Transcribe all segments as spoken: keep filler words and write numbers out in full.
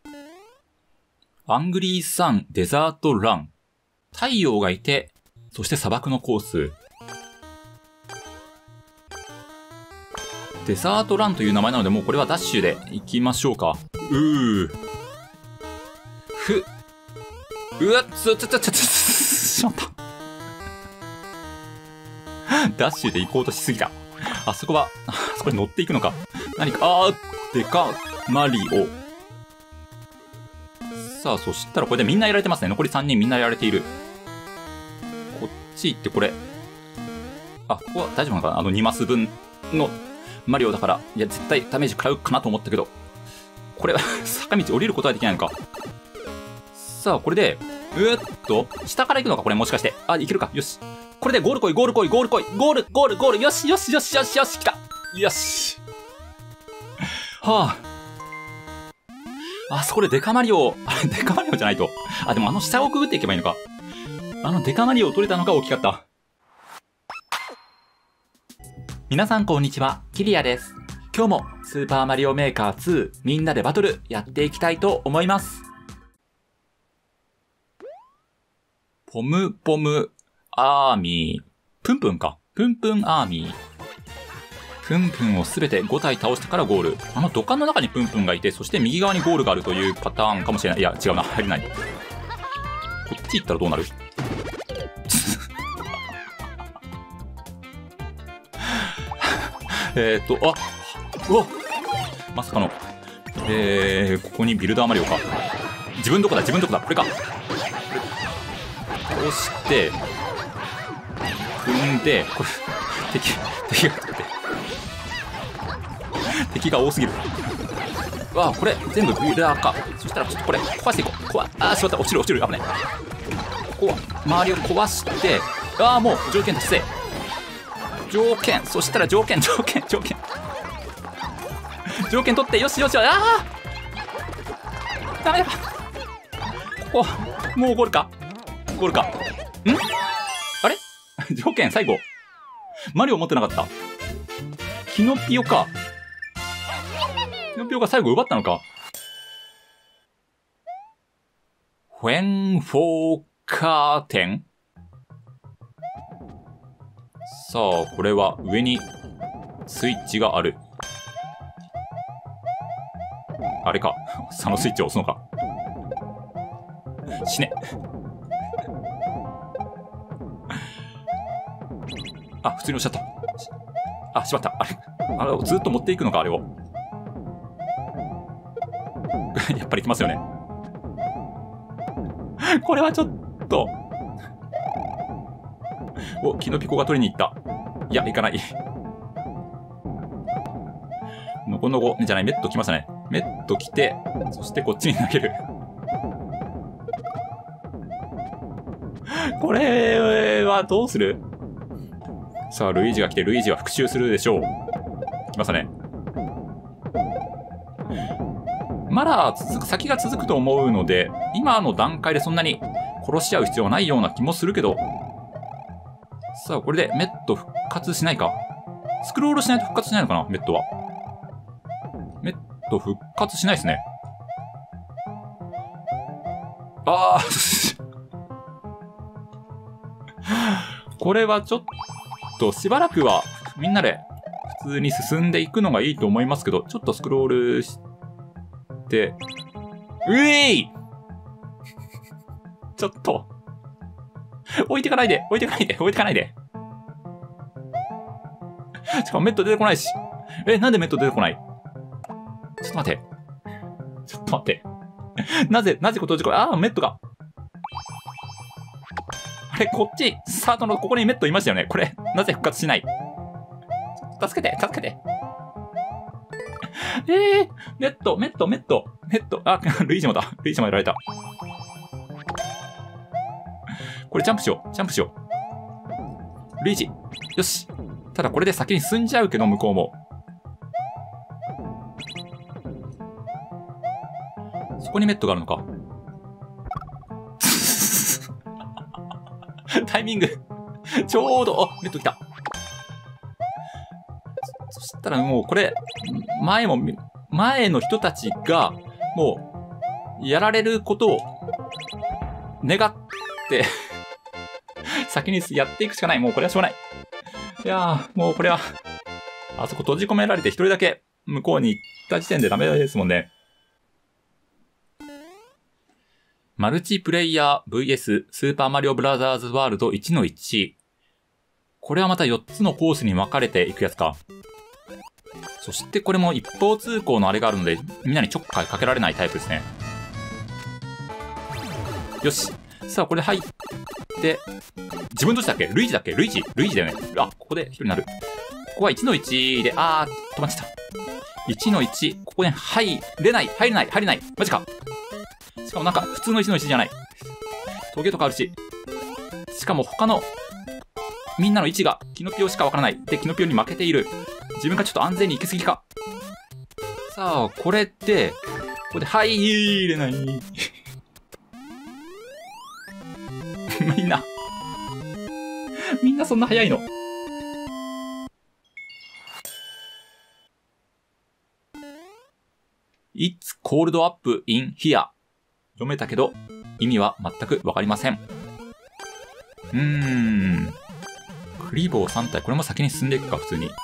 アングリーサン、デザートラン。太陽がいて、そして砂漠のコース。デザートランという名前なので、もうこれはダッシュで行きましょうか。うー。ふ。うわっ、つ、つ、つ、つ、つ、しまった。ダッシュで行こうとしすぎた。あそこは、あそこに乗っていくのか。何か、あー、でか、マリオ。さあ、そしたらこれでみんなやられてますね。残りさんにんみんなやられている。こっち行ってこれ。あ、ここは大丈夫なのかな？あのにマス分のマリオだから。いや、絶対ダメージ食らうかなと思ったけど。これは、坂道降りることはできないのか。さあ、これで、うーっと、下から行くのかこれもしかして。あ、いけるか。よし。これでゴール来い、ゴール来い、ゴール来い、ゴール、ゴール、ゴール、よし、よし、よし、よし、よし、来た。よし。はあ。あそこでデカマリオ、あれ、デカマリオじゃないと。あ、でもあの下をくぐっていけばいいのか。あのデカマリオを取れたのが大きかった。皆さんこんにちは、キリアです。今日もスーパーマリオメーカーツーみんなでバトルやっていきたいと思います。ポムポムアーミー。プンプンか。プンプンアーミー。プンプンをすべてご体倒してからゴール。あの土管の中にプンプンがいて、そして右側にゴールがあるというパターンかもしれない。いや、違うな。入れない。こっち行ったらどうなる？えっと、あうわまさかの。えー、ここにビルダーマリオか。自分どこだ自分どこだこれか。こうして、踏んで、これ、敵、敵が来て。敵が多すぎる。うわこれ全部ビルダーか。そしたらちょっとこれ壊していこう。壊あーしまった。落ちる落ちる。危ない。ここは周りを壊して、ああもう条件達成。条件、そしたら条件条件条件条件取って、よしよし。ああダメだ。ここもうゴールかゴールか。んあれ条件最後マリオ持ってなかった。キノピオか。キノピオが最後奪ったのか。フェンフォーカーテン。さあ、これは上にスイッチがある。あれか。そのスイッチを押すのか。死ね。あ、普通に押しちゃった。あ、しまった。あれあれをずっと持っていくのか、あれを。やっぱり来ますよね。これはちょっと。お、キノピコが取りに行った。いや、行かない。のこのこ、じゃない、メット来ましたね。メット来て、そしてこっちに投げる。これはどうする？さあ、ルイージが来て、ルイージは復讐するでしょう。来ましたね。まだ続く、先が続くと思うので、今の段階でそんなに殺し合う必要はないような気もするけど。さあ、これでメット復活しないか。スクロールしないと復活しないのかな、メットは。メット復活しないですね。ああこれはちょっとしばらくはみんなで普通に進んでいくのがいいと思いますけど、ちょっとスクロールして、うえいちょっと置いてかないで置いてかないで置いてかないでしかもメット出てこないし。え、なんでメット出てこない？ちょっと待って。ちょっと待って。なぜ、なぜこっちこれ、ああ、メットが。あれ、こっち、スタートのここにメットいましたよね。これ、なぜ復活しない？助けて、助けて。ええー、メット、メット、メット、メット。あ、ルイージもだ。ルイージもやられた。これジャンプしよう。ジャンプしよう。ルイージ。よし。ただこれで先に進んじゃうけど、向こうも。そこにメットがあるのか。タイミング。ちょうど、あ、メット来た。そしたらもうこれ、前も、前の人たちが、もやられることを願って、先にやっていくしかない。もうこれはしょうがない。いやー、もうこれは、あそこ閉じ込められて一人だけ向こうに行った時点でダメですもんね。マルチプレイヤー ブイエス スーパーマリオブラザーズワールド いちのいち。これはまたよっつのコースに分かれていくやつか。そしてこれも一方通行のあれがあるので、みんなにちょっかいかけられないタイプですね。よし。さあ、これ入って、自分どっちだっけ？ルイージだっけ？ルイージルイージだよね。あ、ここで一人になる。ここはいちのいちで、あー、止まっちゃった。いちのいち、ここね、入れない、入れない、入れない。マジか。しかもなんか、普通のいちのいちじゃない。トゲとかあるし。しかも他の、みんなの位置が、キノピオしかわからない。で、キノピオに負けている。自分がちょっと安全に行き過ぎか。さあ、これって、ここで入れない。みんな、みんなそんな早いの？It's cold up in here。読めたけど、意味は全くわかりません。うーん。クリボーさん体、これも先に進んでいくか、普通に。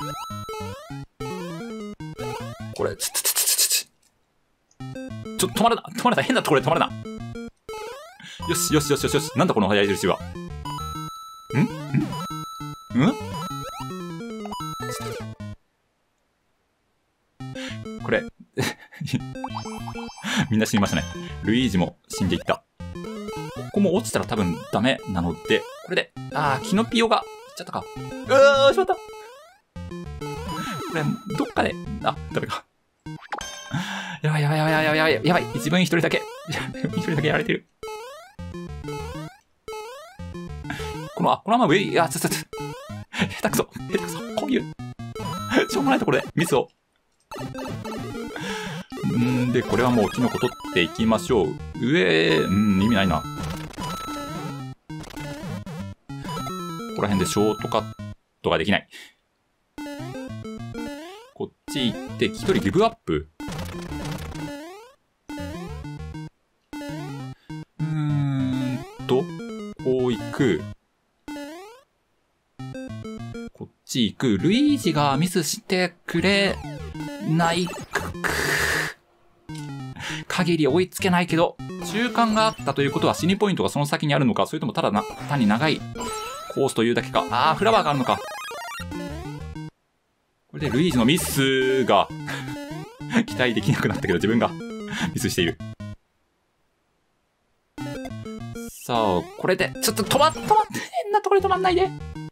これ、つつつつつつ。ちょっと止まるな、止まるな、変なところで止まるな。よしよしよしよしよし。なんだこの矢印は。んんんこれ。みんな死にましたね。ルイージも死んでいった。ここも落ちたら多分ダメなので、これで、あー、キノピオが、いっちゃったか。うわー、しまった。これ、どっかで、あ、ダメか。やばいやばいやばいやばいやばいやばい。自分一人だけ。一人だけやられてる。この、あ、このまま上、いや、ちょちょちょ。下手くそ。下手くそ。こういう。しょうもないところでミスを。んで、これはもうキノコ取っていきましょう。上、うん、意味ないな。ここら辺でショートカットができない。こっち行って、一人ギブアップ。うーんと、こう行く。こっち行く。ルイージがミスしてくれない。限り追いつけないけど、中間があったということは死にポイントがその先にあるのか、それともただな、単に長いコースというだけか。あー、フラワーがあるのか。これでルイージのミスが期待できなくなったけど、自分がミスしている。さあ、これで、ちょっと止まっ、止まって、変なところで止まんないで。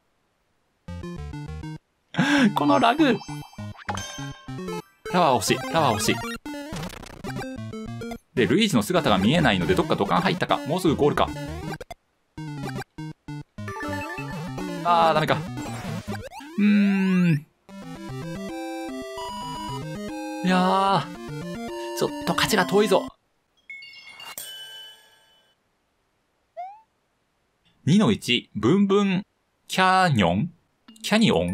このラグ。フラワー欲しい、フラワー欲しい。で、ルイージの姿が見えないので、どっか土管入ったか。もうすぐゴールか。あー、ダメか。うーん。いやー、ちょっと勝ちが遠いぞ。にのいち、ブンブン、キャニョンキャニオン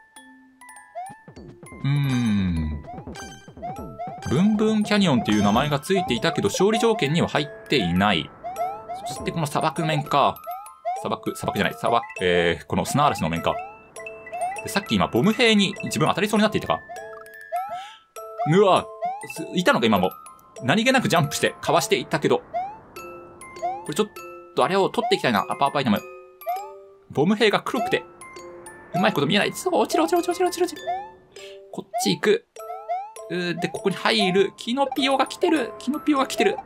うーん。ブンブンキャニオンっていう名前がついていたけど、勝利条件には入っていない。そしてこの砂漠面か。砂漠、砂漠じゃない、砂漠、えー、この砂嵐の面か。でさっき今、ボム兵に自分当たりそうになっていたか。うわ、いたのか今も。何気なくジャンプして、かわしていったけど。これちょっとあれを取っていきたいな。アッパーアッパーアイテム。ボム兵が黒くて、うまいこと見えない。そう、落ちる落ちる落ちる落ちる落ちる。こっち行く。うで、ここに入る。キノピオが来てる。キノピオが来てる。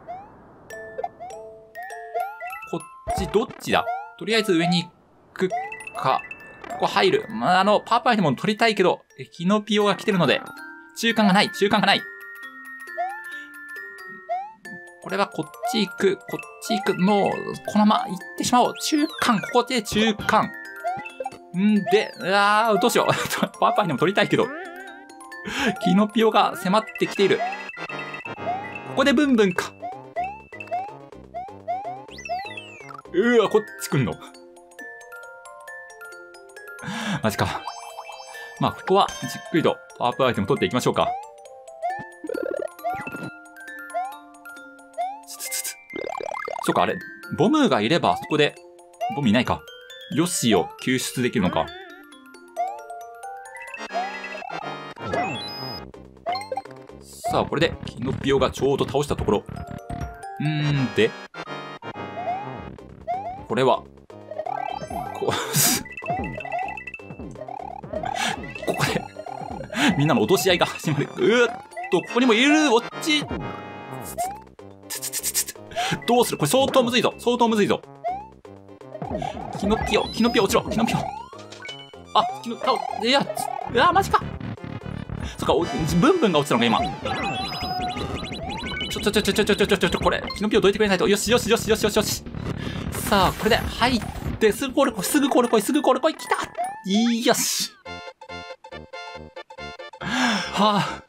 こっち、どっちだ？とりあえず上に行くか。ここ入る。まあ、あの、パーパーアイテムも取りたいけど、キノピオが来てるので、中間がない。中間がない。これはこっち行く。こっち行く。もう、このまま行ってしまおう。中間。ここで中間。んで、うわー、どうしよう。パーパーアイテム取りたいけど。キノピオが迫ってきている。ここでブンブンか。うわ、こっち来んの。マジか。まあ、ここはじっくりとパワーアップアイテム取っていきましょうか。 そっか、あれ、ボムがいれば、そこで、ボムいないか。ヨッシーを救出できるのか。さあ、これで、キノピオがちょうど倒したところ。うーん、で、これは、こ、ここで、みんなの脅し合いが始まる。うーっと、ここにもいる落ちどうするこれ相当むずいぞ。相当むずいぞ。キノピオ、キノピオ落ちろ。キノピオ。あ、キノピオ、いや、うわ、マジか。そっか、おブンブンが落ちたのか、今。ちょちょちょちょちょちょちょちょちょ、これ、キノピオどいてくれないと。よしよしよしよしよしよし。さあ、これで入って、すぐコール来い、すぐコール来い、すぐコール来い、来たよし。はあ。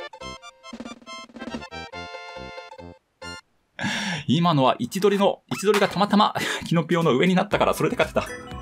今のは位置取りの、位置取りがたまたまキノピオの上になったから、それで勝てた。